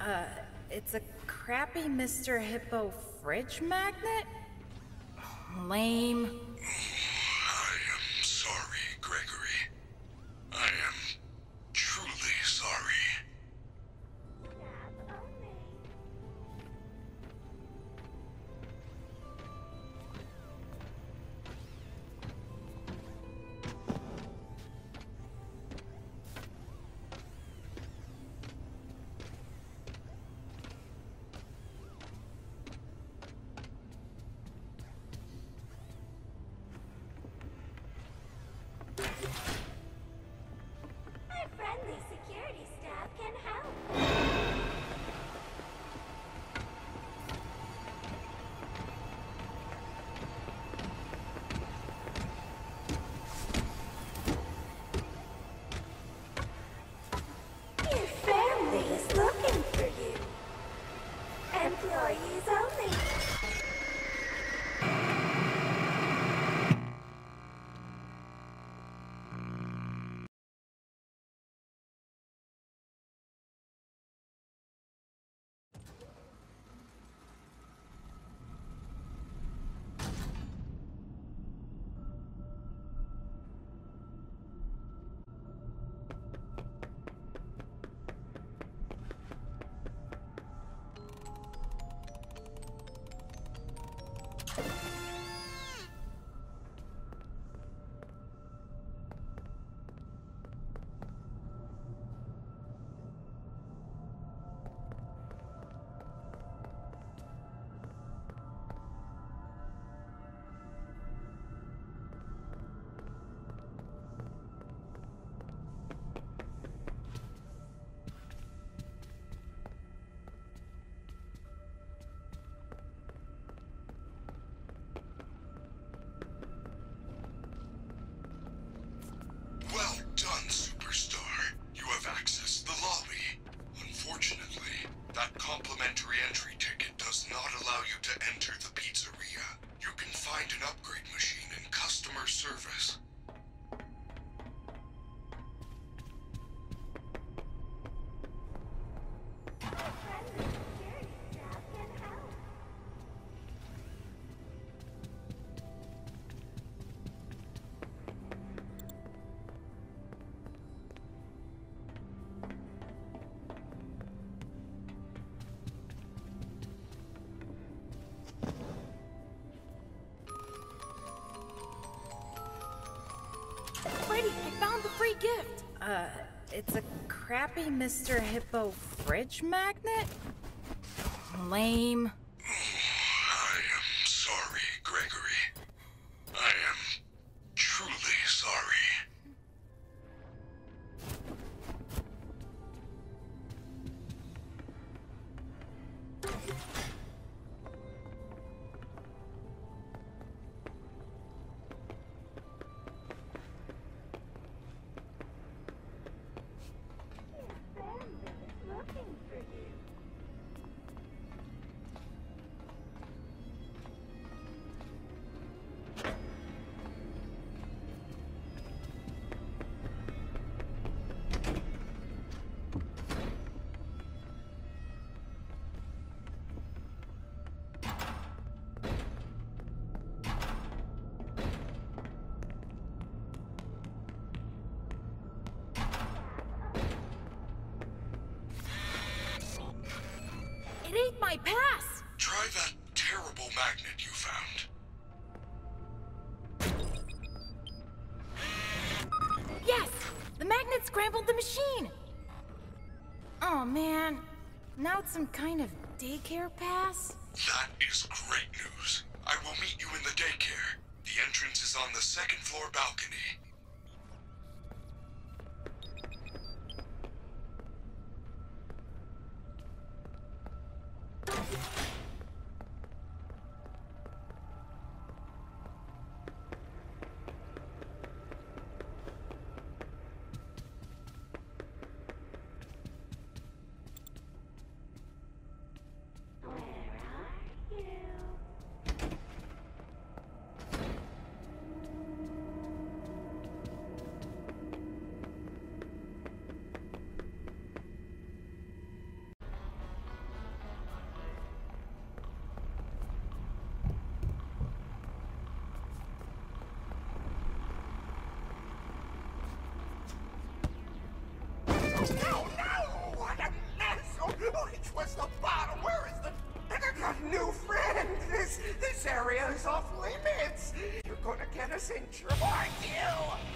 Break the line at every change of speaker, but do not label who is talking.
It's a crappy Mr. Hippo fridge magnet? Lame.
I am sorry, Gregory. I am truly sorry.
Our friendly security staff can help. Your family is looking for you. Employees only.
Well done, Superstar. You have accessed the lobby. Unfortunately, that complimentary entry ticket does not allow you to enter the pizzeria. You can find an upgrade machine in customer service.
Our friendly security staff can help.
Freddy, I found the free gift! It's a crappy Mr. Hippo fridge magnet? Lame.
I am sorry, Gregory. I am truly sorry.
Your family is looking for you.
It ate my pass!
Try that terrible magnet you found.
Yes! The magnet scrambled the machine! Oh man, now it's some kind of daycare pass?
That is great news. I will meet you in the daycare. The entrance is on the second floor balcony.
This area is off limits. You're gonna get us in trouble, aren't you?